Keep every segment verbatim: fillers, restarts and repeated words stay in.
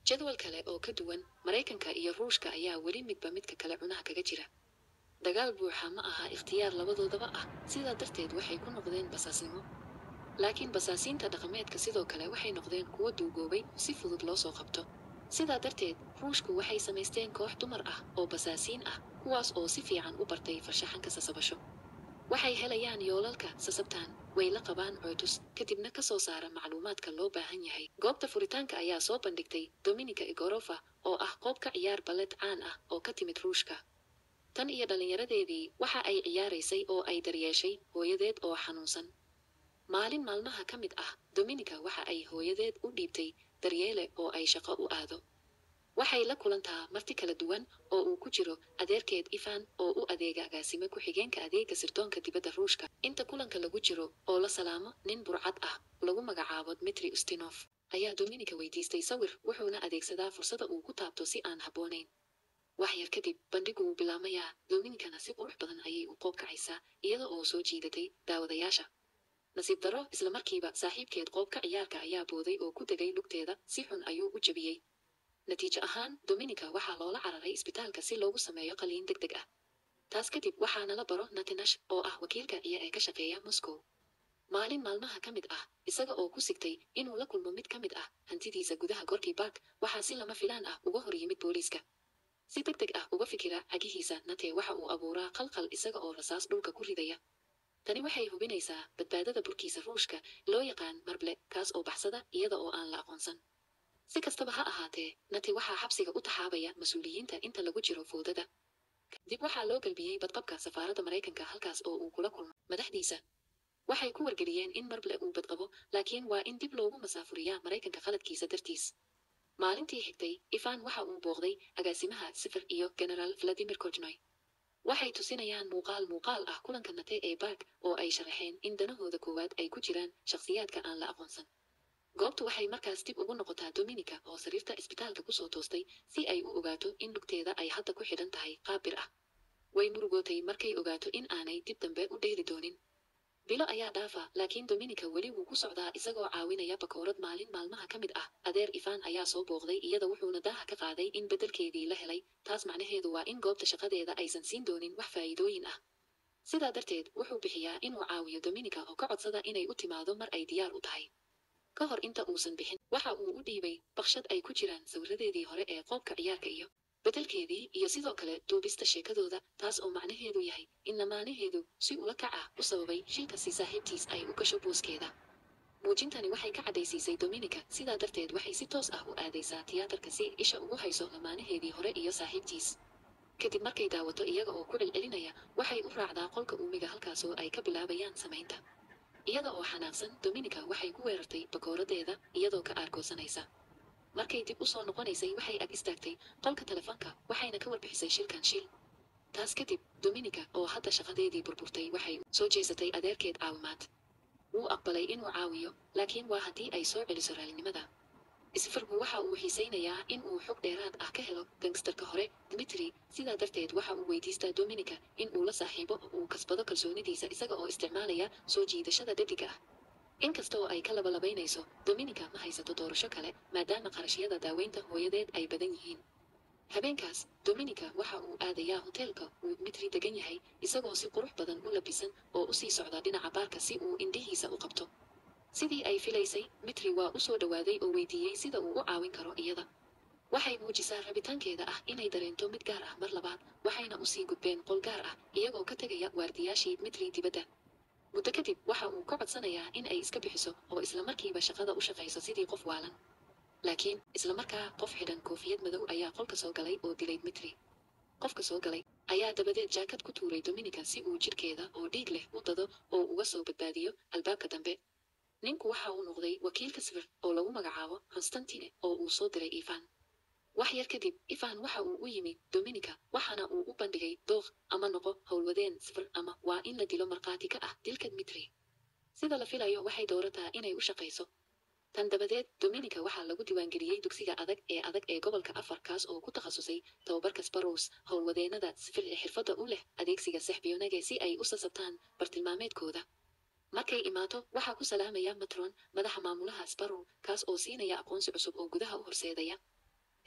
jadwal kale oo ka duwan Mareykanka iyo Ruushka ayaa weli midba midka kale cunaha kaga jira. Dagaal buuxa ma aha ikhtiyaar labadoodaba ah, sidaa darteed waxay ku noqdeen basaasnimo. Laakiin basaasiinta dhaqameedka sidoo kale waxay noqdeen kuwo duugoobay si fudud loo soo qabto. sidaa darteed Ruushku waxay samaysteen koox dumar ah oo basaasiin ah, kuwaas oo si fiican u bartay farshaxanka sasabasho. waxay helayaan yoolalka sasabtaan, way la qabaan codus, kadibna ka soo saara macluumaadka loo baahan yahay. Goobta furitaanka ayaa soo bandhigtay Dominika Igorova oo ah qoob ka ciyaar ballet caan ah oo ka timid Ruushka. tan iyo dhallinyaradeedii waxa ay ciyaaraysay oo ay daryeeshay hooyadeed oo xanuunsan. maalin maalmaha ka mid ah Dominika waxa ay hooyadeed u dhiibtay daryeele oo ay shaqo u aado. waxay la kulantaa marti kala duwan oo uu ku jiro adeerkeed Ivan oo u adeega agaasime ku-xigeenka adeega sirdoonka dibadda Ruushka. inta kulanka lagu jiro oo la salaamo nin burcad ah lagu magacaabo Dmitri Ustinov ayaa Dominika weydiistay sawir, wuxuuna adeegsadaa fursada uu ku taabto si aan habboonayn. wax yar kadib bandhigu wuu bilaamayaa, Dominikana si qurux badan ayay u qoob kacaysaa iyada oo soo jiidatay daawadayaasha. nasiib darro isla markiiba saaxiibkeed qoobka ciyaarka ayaa booday oo ku degay lugteeda, si xun ayuu u jabiyey. natiijo ahaan Dominika waxaa loola cararay isbitaalka si loogu sameeyo qaliin deg deg ah. taas kadib waxaana la baro Natinash oo ah wakiilka iyo ee ka shaqeeya Moscow. maalin maalmaha ka mid ah isaga oo ku sigtay inuu la kulmo mid ka mid ah hantidiisa gudaha Gorky Park, waxaa si lama filaan ah uga hor yimid booliiska. si deg deg ah uga fikira cagihiisa Nate waxa uu abuuraa qalqal isaga oo rasaas dhulka ku ridaya. tani waxay hubinaysaa badbaadada burkiisa Ruushka loo yaqaan Marble, kaas oo baxsada iyada oo aan la aqoonsan. si kastaba ha ahaatee Nate waxaa xabsiga u taxaabaya mas-uuliyiinta inta lagu jiro foodada. dib waxaa loo galbiyey badqabka safaaradda Mareykanka, halkaas oo uu kula kulmo madaxdiisa. waxay ku wargeliyeen in Marble uu badqabo, laakiin waa in dib loogu masaafuriyaa Mareykanka qaladkiisa dartiis. maalintii xigtay Ivan waxa uu booqday agaasimaha sifir iyo generaal Vladimir Korchnoy. waxay tusinayaan muuqaal muuqaal ah kulanka Nate ee Park oo ay sharaxeen in danahooda koowaad ay ku jiraan shakhsiyaadka aan la aqoonsan. goobtu waxay markaas dib ugu noqotaa Dominika oo sariirta isbitaalka ku soo toostay si ay u ogaato in lugteeda ay hadda ku xidhan tahay qaab bir ah. way murugootay markay ogaato in aanay dib dambe u dheeli doonin. bilo ayaa dhaafa, laakiin Dominika weli wuu ku socdaa isagoo caawinaya bakoorad. maalin maalmaha ka mid ah adeer Ivan ayaa soo booqday iyada, wuxuuna daaha ka qaaday in beddelkeedii la helay. taas macnaheedu waa in goobta shaqadeeda aysan siin doonin wax faa'iidooyin ah. sidaa darteed wuxuu bixiyaa inuu caawiyo Dominika oo ka codsada inay u timaado mar ay diyaar u tahay. ka hor inta uusan bixin waxa uu u dhiibay baqshad ay ku jiraan sawiradeedii hore ee qoobka ciyaarka iyo beddelkeedii iyo sidoo kale duubista sheekadooda, taas oo macnaheedu yahay in lamaanaheedu si ula kac ah u sababay shilka si saaxiibtiis ay u gasho booskeeda. muujintani waxay ka caddaysiisay Dominika, sidaa darteed waxay si toos ah u aadaysaa tiyaatarka si isha ugu hayso lamaanaheedii hore iyo saaxiibtiis. kadib markay daawato iyaga oo ku celcelinaya, waxay u raacdaa qolka uumiga, halkaasoo ay ka bilaabayaan samaynta. iyada oo xanaaqsan Dominika waxay ku weerartay bakooradeeda iyadoo ka aargoosanaysa. markay dib u soo noqonaysay waxay ag istaagtay qolka telefoonka waxayna ka warbixisay shilkan shil. taas kadib Dominika oo hadda shaqadeedii burburtay waxay soo jeesatay adeerkeed caawimaad. wuu aqbalay inuu caawiyo, laakiin waa haddii ay soo celiso raalinimada. isfirgu waxa uu xiisaynayaa in uu xog dheeraad ah ka helo gangstarka hore Dmitri, sidaa darteed waxa uu weydiistaa Dominika in uu la saaxiibo oo uu kasbado kalsoonidiisa isaga oo isticmaalaya soo jiidashada dhediga ah. inkasta oo ay ka labalabaynayso, Dominika ma haysato doorasho kale maadaama qarashyada daaweynta hooyadeed ay badan yihiin. habeenkaas Dominika waxa uu aadayaa hoteelka uu Dmitri degan yahay isagoo si qurux badan u labisan oo u sii socda dhinaca baarka si uu indhihiisa u qabto. sidii ay filaysay, Dmitri waa u soo dhowaaday oo weydiiyey sida uu u caawin karo iyada. waxay muujisaa rabitaankeeda ah inay dareento mid gaar ah mar labaad, waxayna usii gudbeen qol gaar ah iyagoo ka tegaya waardiyaashii Dmitri dibadda. muddo kadib waxa uu ka codsanayaa in ay iska bixiso oo isla markiiba shaqada u shaqayso sidii qof waalan. laakiin isla markaa qof xidhan koofiyad madow ayaa qolka soo galay oo dilay Dmitri. qofka soo galay ayaa dabadeed jaakad ku tuuray Dominika si uu jidhkeeda oo dhiig leh u dado oo uga soo badbaadiyo albaabka dambe. ninku waxa uu noqday wakiilka sifir oo lagu magacaabo Constantine oo uu soo diray Ivan. wax yar kadib Ivan waxa uu u yimi Dominika waxaana uu u bandhigay dooq ama noqo howlwadeen sifir ama waa in la dilo markhaati ka ah dilka Dmitri. sida la filayo waxay doorataa inay u shaqayso. tan dabadeed Dominika waxaa lagu diiwaangeliyey dugsiga adag ee adag ee gobolka afar, kaas oo ku takhasusay tababarka Sparrows, howlwadeennada sifir ee xirfadda u leh adeegsiga sexbiyonage si ay u sasabtaan bartilmaameedkooda. markay imaato waxaa ku salaamaya Matron, madaxa maamulaha Sparrow, kaas oo siinaya aqoonsi cusub oo gudaha u horseedaya.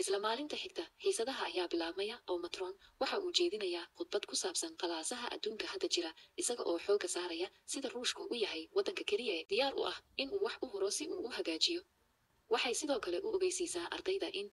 isla maalinta xigta xiisadaha ayaa bilaabmaya oo matron waxa uu jeedinayaa khudbad ku saabsan qalaasaha adduunka hadda jira isaga oo xoogga saaraya sida ruushku u yahay waddanka keliya ee diyaar u ah in uu wax u huro si uu u hagaajiyo. waxay sidoo kale u ogeysiisaa ardayda in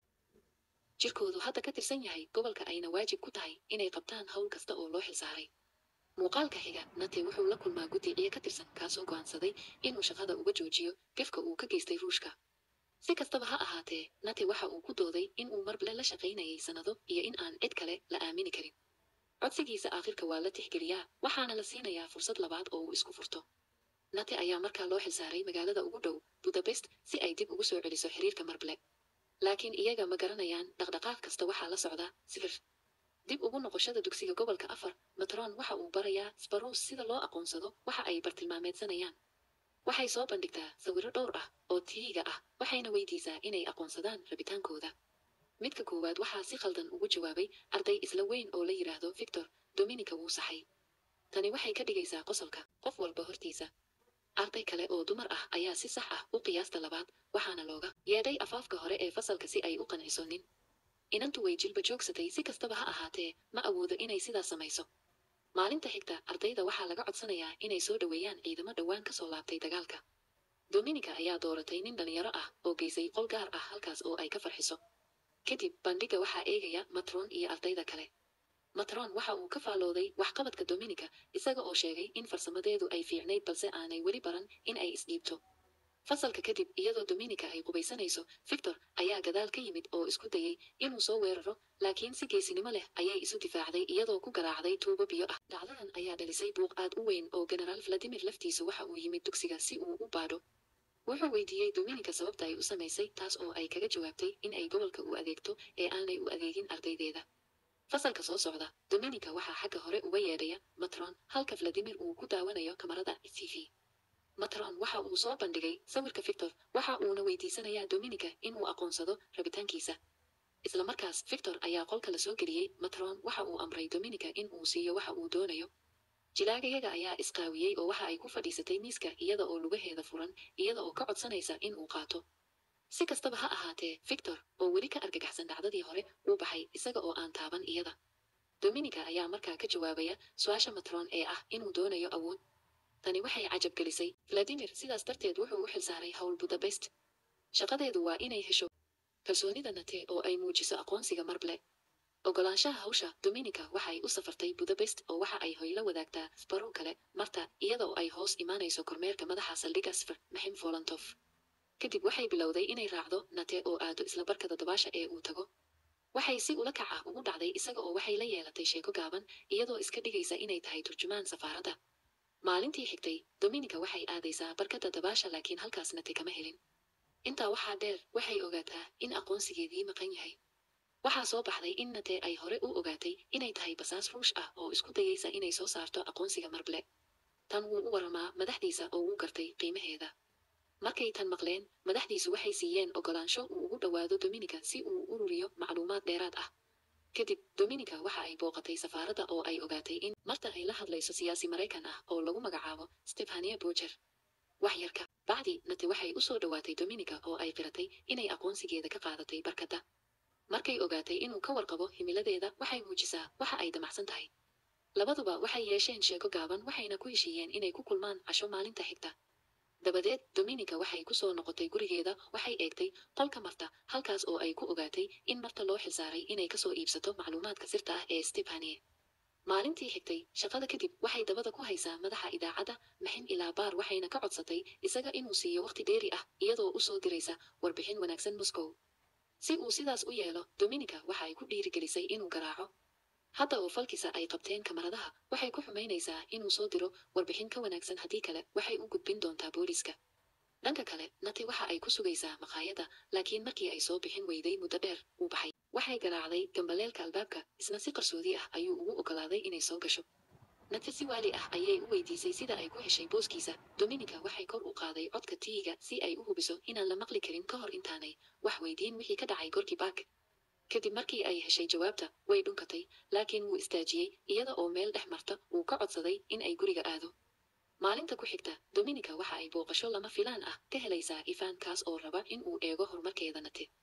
jirkoodu hadda ka tirsan yahay gobolka ayna waajib ku tahay inay qabtaan hawl kasta oo loo xilsaaray. muuqaalka xiga nate wuxuu la kulmaa guddi ciyo ka tirsan kaasoo go'aansaday inuu shaqada uga joojiyo gefka uu ka geystay ruushka. si kastaba ha ahaatee nate waxa uu ku dooday in uu marble la shaqaynayay sannado iyo in aan cid kale la aamini karin. codsigiisa aakhirka waa la tixgeliyaa waxaana la siinayaa fursad labaad oo uu isku furto. nate ayaa markaa loo xilsaaray magaalada ugu dhow budapest si ay dib ugu soo celiso xiriirka marble. laakiin iyaga ma garanayaan dhaqdhaqaaq kasta waxaa la socda sifir. dib ugu noqoshada dugsiga gobolka afar matron waxa uu barayaa sbaros sida loo aqoonsado waxa ay bartilmaameedsanayaan. waxay soo bandhigtaa sawirro dhowr ah oo tiiga ah waxayna weydiisaa inay aqoonsadaan rabitaankooda. midka koowaad waxaa si khaldan ugu jawaabay arday isla weyn oo la yidhaahdo victor dominica wuu saxay. tani waxay ka dhigaysaa qosolka qof walba hortiisa. arday kale oo dumar ah ayaa si sax ah u qiyaasta labaad waxaana looga yeedhay afaafka hore ee fasalka si ay u qanciso nin. inantu way jilba joogsatay si kastaba ha ahaatee ma awoodo inay sidaas samayso. maalinta xigta ardayda waxaa laga codsanayaa inay soo dhoweeyaan ciidamo dhowaan ka soo laabtay dagaalka. dominica ayaa dooratay nin dhalinyaro ah oo geysay qol gaar ah halkaas oo ay ka farxiso. kadib bandhigga waxaa eegaya matron iyo ardayda kale. matron waxa uu ka faalooday waxqabadka dominica isaga oo sheegay in farsamadeedu ay fiicnayd balse aanay weli baran in ay isdhiibto. fasalka kadib iyadoo dominica ay qubaysanayso victor ayaa gadaal ka yimid oo isku dayay inuu soo weeraro laakiin si geesinimo leh ayay isu difaacday iyadoo ku garaacday tuubo biyo ah. dhacdadan ayaa dhalisay buuq aad u weyn oo genaraal valadimir laftiisu waxa uu yimid dugsiga si uu u baadho. wuxuu weydiiyey dominica sababta ay u samaysay taas oo ay kaga jawaabtay in ay gobolka u adeegto ee aanay u adeegin ardaydeeda. fasalka soo socda dominica waxaa xagga hore uga yeedhaya matron halka valadimir uu ku daawanayo kamarada t v. matron waxa uu soo bandhigay sawirka victor waxa uuna weydiisanayaa dominica inuu aqoonsado rabitaankiisa. isla markaas victor ayaa qolka la soo geliyey matron waxa uu amray dominica in uu siiyo waxa uu doonayo. jilaagayaga ayaa isqaawiyey oo waxa ay ku fadhiisatay miiska iyada oo lugaheeda furan iyada oo ka codsanaysa in uu qaato. si kastaba ha ahaatee victor oo weli ka argagaxsan dhacdadii hore wuu baxay isaga oo aan taaban iyada. dominica ayaa markaa ka jawaabaya su-aasha matron ee ah inuu doonayo awood. tani waxay cajab gelisay valadimir sidaas darteed wuxuu u xilsaaray howl budapest. shaqadeedu waa inay hesho kalsoonida nate oo ay muujiso aqoonsiga marble. ogolaanshaha hawsha dominica waxay u safartay budapest oo waxa ay hoyla wadaagtaa sbaro kale marta iyada oo ay hoos imaanayso kormeerka madaxa saldhigga sfr maxim volantov. kadib waxay bilowday inay raacdo nate oo aado isla barkada dabaasha ee uu tago. waxay si ula kac ah ugu dhacday isaga oo waxay la yeelatay sheeko gaaban iyadoo iska dhigaysa inay tahay turjumaan safaaradda. maalintii xigtay dominica waxay aadaysaa barkada dabaasha laakiin halkaas nate kama helin. intaa waxaa dheer waxay ogaataa in aqoonsigeedii maqan yahay. waxaa soo baxday in nate ay hore u ogaatay inay tahay basaas ruush ah oo isku dayaysa inay soo saarto aqoonsiga marble. tan wuu u waramaa madaxdiisa oo wuu gartay qiimaheeda. markay tan maqleen madaxdiisu waxay siiyeen ogolaansho uu ugu dhowaado dominica si uu u ururiyo macluumaad dheeraad ah. kadib dominica waxa ay booqatay safaaradda oo ay ogaatay in marta ay la hadlayso siyaasi maraykan ah oo lagu magacaabo stefania bojer. wax yarka bacdi nate waxay u soo dhowaatay dominica oo ay qiratay inay aqoonsigeeda ka qaadatay barkadda. markay ogaatay inuu ka warqabo himiladeeda waxay muujisaa waxa ay damacsan tahay. labaduba waxay yeesheen sheeko gaaban waxayna ku heshiiyeen inay ku kulmaan casho maalinta xigta. dabadeed dominica waxay ku soo noqotay gurigeeda waxay eegtay qolka marta halkaas oo ay ku ogaatay in marta loo xilsaaray inay kasoo iibsato macluumaadka sirta ah ee stefanie. maalintii xigtay shaqada kadib waxay dabada ku haysaa madaxa idaacadda maxim ilaa baar waxayna ka codsatay isaga inuu siiyo waqti dheeri ah iyadoo u soo diraysa warbixin wanaagsan moscow. si uu sidaas u yeelo dominica waxa ay ku dhiirigelisay inuu garaaco. hadda oo falkiisa ay qabteen kamaradaha waxay ku xumaynaysaa inuu soo diro warbixin ka wanaagsan haddii kale waxay u gudbin doontaa booliiska. dhanka kale nate waxa ay ku sugaysaa maqaayadda laakiin markii ay soo bixin weyday muddo dheer uu baxay. waxay garaacday gambaleelka albaabka isna si qarsoodi ah ayuu ugu ogolaaday inay soo gasho. nate si waali ah ayay u weydiisay sida ay ku heshay booskiisa. dominica waxay kor u qaaday codka tiiga si ay u hubiso inaan la maqli karin ka hor intaanay wax weydiin wixii ka dhacay gorki baak. kadib markii ay heshay jawaabta way dhunkatay laakiin wuu istaajiyey iyada oo meel dhex marta uu ka codsaday in ay guriga aado. maalinta ku xigta dominica waxa ay booqasho lama filaan ah ka helaysaa ifaan kaas oo raba in uu eego horumarkeeda nate.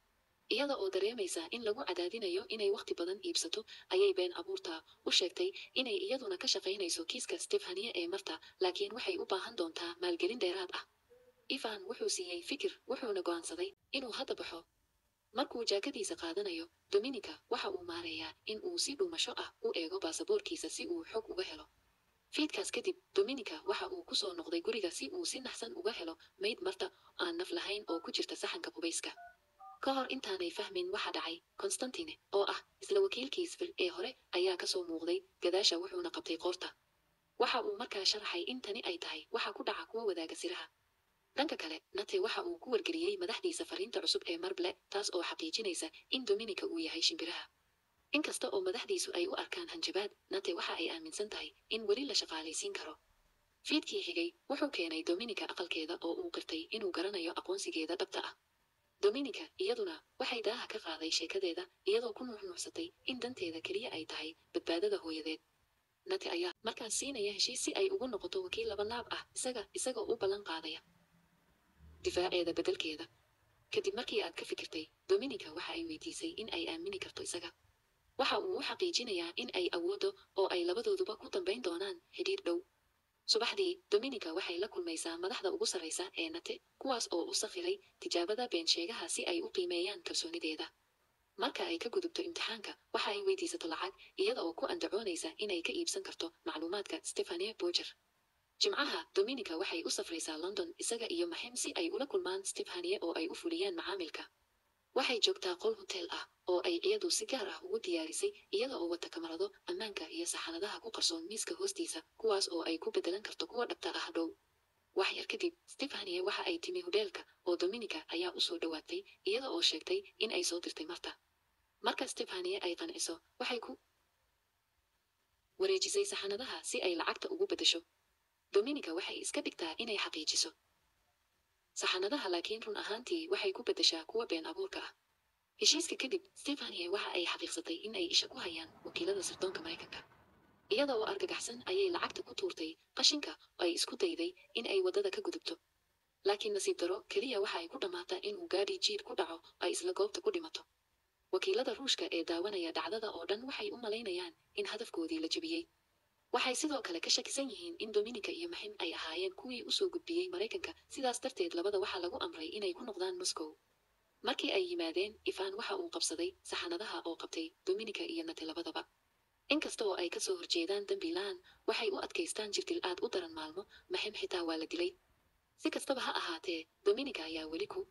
iyada oo dareemaysa in lagu cadaadinayo inay waqti badan iibsato ayay been abuurtaa u sheegtay inay iyaduna ka shaqaynayso kiiska stefania ee marta laakiin waxay u baahan doontaa maalgelin dheeraad ah. ivan wuxuu siiyey fikir wuxuuna go'aansaday inuu hadda baxo. markuu jaakadiisa qaadanayo dominika waxa uu maareeyaa in uu si dhuumasho ah u eego baasaboorkiisa si uu xog uga helo. fiidkaas kadib dominika waxa uu ku soo noqday guriga si uu si naxsan uga helo mayd marta aan naf lahayn oo ku jirta saxanka qubayska. ka hor intaanay fahmin waxa dhacay constantine oo ah isla wakiilkii sfil ee hore ayaa kasoo muuqday gadaasha wuxuuna qabtay qoorta. waxa uu markaa sharaxay in tani ay tahay waxa ku dhaca kuwa wadaaga siraha. dhanka kale nate waxa uu ku wargeliyey madaxdiisa fariinta cusub ee marble taas oo xaqiijinaysa in dominika uu yahay shimbiraha. inkasta oo madaxdiisu ay u arkaan hanjabaad nate waxa ay aaminsan tahay in weli la shaqaalaysiin karo. fiidkii xigay wuxuu keenay dominika aqalkeeda oo uu qirtay inuu garanayo aqoonsigeeda dhabta ah. dominika iyaduna waxay daaha ka qaaday sheekadeeda iyadoo ku nuuxnuuxsatay in danteeda keliya ay tahay badbaadada hooyadeed. nate ayaa markaas siinaya heshiis si ay ugu noqoto wakiil laba laab ah isaga isagoo u ballan qaadaya difaaceeda beddelkeeda. kadib markii aad ka fikirtay dominika waxa ay weydiisay in ay aamini karto isaga. waxa uu u xaqiijinayaa in ay awooddo oo ay labadooduba ku dambayn doonaan xidhiir dhow. subaxdii dominika waxay la kulmaysaa madaxda ugu sarraysa ee nate kuwaas oo u sakhiray tijaabada been sheegaha si ay u qiimeeyaan kalsoonideeda. marka ay ka gudubto imtixaanka waxa ay weydiisato lacag iyada oo ku andacoonaysa inay ka iibsan karto macluumaadka stefania boger. jimcaha dominika waxay u safraysaa london isaga iyo maxim si ay ula kulmaan stefania oo ay u fuliyaan macaamilka. waxay joogtaa qol hotel ah oo ay iyadu si gaar ah ugu diyaarisay iyada oo wata kamarado ammaanka iyo saxanadaha ku qarsoon miiska hoostiisa kuwaas oo ay ku beddelan karto kuwa dhabta ah dhow. wax yar kadib stefania waxa ay timi hodheelka oo dominika ayaa u soo dhowaatay iyada oo sheegtay in ay soo dirtay marta. marka stefania ay qanciso waxay ku wareejisay saxanadaha si ay lacagta ugu beddesho. dominika waxay iska dhigtaa inay xaqiijiso saxanadaha laakiin run ahaantii waxay ku beddeshaa kuwa been abuurka ah. heshiiska kadib stefania waxa ay xaqiiqsatay in ay isha ku hayaan wakiilada sirdoonka maraykanka. iyada oo argagaxsan ayay lacagta ku tuurtay qashinka oo ay isku dayday in ay waddada ka gudubto. laakiin nasiib daro keliya waxa ay ku dhammaataa in uu gaadhi jiir ku dhaco ay isla goobta ku dhimato. wakiilada ruushka ee daawanaya dhacdada oo dhan waxay u malaynayaan in hadafkoodii la jebiyey. waxay sidoo kale ka shakisan yihiin in dominika iyo maxim ay ahaayeen kuwii u soo gudbiyey maraykanka sidaas darteed labada waxaa lagu amray inay ku noqdaan moscow. markii ay yimaadeen ivan waxa uu qabsaday saxanadaha oo qabtay dominika iyo nate labadaba. inkasta oo ay ka soo horjeedaan dembi la'aan waxay u adkaystaan jirdil aad u daran maalmo maxim xitaa waa la dilay. si kastaba ha ahaatee dominika ayaa weli ku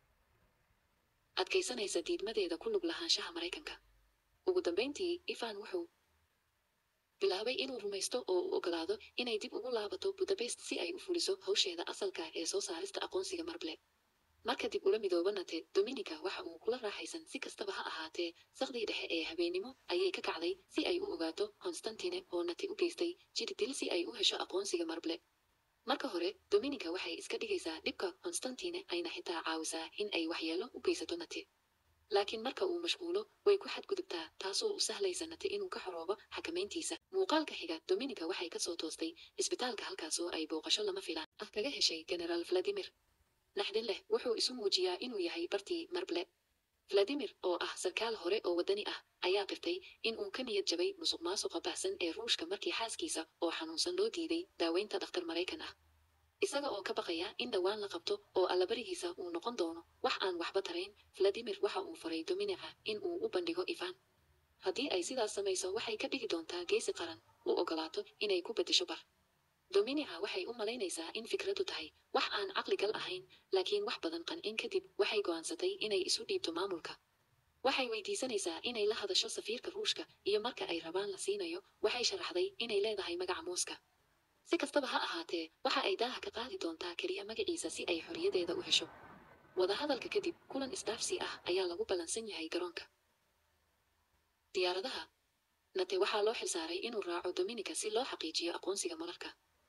adkaysanaysa diidmadeeda ku lug lahaanshaha maraykanka. ugu dambayntii ivan wuxuu bilaabay inuu rumaysto oo u ogolaado inay dib ugu laabato budapest si ay u fuliso hawsheeda asalka ee soo saarista aqoonsiga marble. marka dib ula midooba nate dominika waxa uu kula raaxaysan si kastaba ha ahaatee saqdii dhexe ee habeennimo ayay ka kacday si ay u ogaato constantine oo nate u geystay jirdil si ay u hesho aqoonsiga marble. marka hore dominika waxay iska dhigaysaa dhibka constantine ayna xitaa caawisaa in ay waxyeelo u geysato nate. laakiin marka uu mashquulo way ku xadgudubtaa taasoo u sahlaysa nate inuu ka xoroobo xakamayntiisa. muuqaalka xiga dominika waxay ka soo toostay isbitaalka halkaasoo ay booqasho lama filaan ah kaga heshay generaal valadimir. naxdin leh wuxuu isu muujiyaa inuu yahay bartii marble. valadimir oo ah sarkaal hore oo waddani ah ayaa qirtay in uu ka niyad jabay musuq maasuqa baahsan ee ruushka markii xaaskiisa oo xanuunsan loo diiday daaweynta dhakhtar maraykan ah. isaga oo ka baqaya in dhowaan la qabto oo allabarigiisa uu noqon doono wax aan waxba tarayn valadimir waxa uu faray dominika in uu u bandhigo ivan. haddii ay sidaas samayso waxay ka dhigi doontaa geesi qaran u ogolaato inay ku beddesho bar. dominika waxay u malaynaysaa in fikraddu tahay wax aan caqligal ahayn laakiin wax badan qancin kadib waxay go'aansatay inay isu dhiibto maamulka. waxay weydiisanaysaa inay la hadasho safiirka ruushka iyo marka ay rabaan la siinayo waxay sharaxday inay leedahay magaca mooska. si kastaba ha ahaatee waxa ay daaha ka qaadi doontaa keliya magaciisa si ay xorriyadeeda u hesho. wadahadalka kadib kulan isdhaafsi ah ayaa lagu ballansan yahay garoonka diyaaradaha. nate waxaa loo xilsaaray inuu raaco dominika si loo xaqiijiyo aqoonsiga mararka.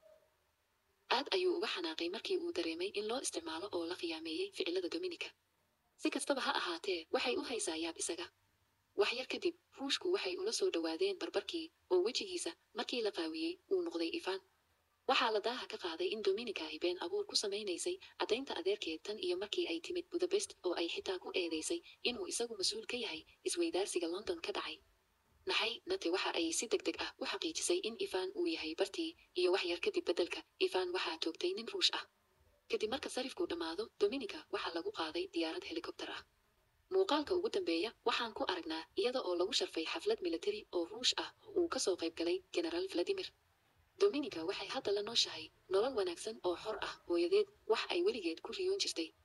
aad ayuu uga xanaaqay markii uu dareemay in loo isticmaalo oo la khiyaameeyey ficilada dominika. si kastaba ha ahaatee waxay u haysaa yaab isaga. wax yar kadib ruushku waxay ula soo dhowaadeen barbarkii oo wejigiisa markii la qaawiyey uu noqday ivan. waxaa la daaha ka qaaday in Dominika ay been abuur ku samaynaysay caddaynta adeerkeed tan iyo markii ay timid Budapest oo ay xitaa ku eedeysay inuu isagu mas-uul ka yahay isweydaarsiga London ka dhacay. Naxay Nate waxa ay si degdeg ah u xaqiijisay in Ivan uu yahay bartii, iyo wax yar kadib beddelka, Ivan waxaa toogtay nin Ruush ah. Kadib marka sarifku dhammaado, Dominika waxaa lagu qaaday diyaarad helikobtar ah. Muuqaalka ugu dambeeya waxaan ku aragnaa iyada oo lagu sharfay xaflad militari oo Ruush ah oo uu ka soo qayb galay Generaal Vladimir. Dominika waxay hadda la nooshahay nolol wanaagsan oo xor ah. Hooyadeed wax ay weligeed ku riyoon jirtay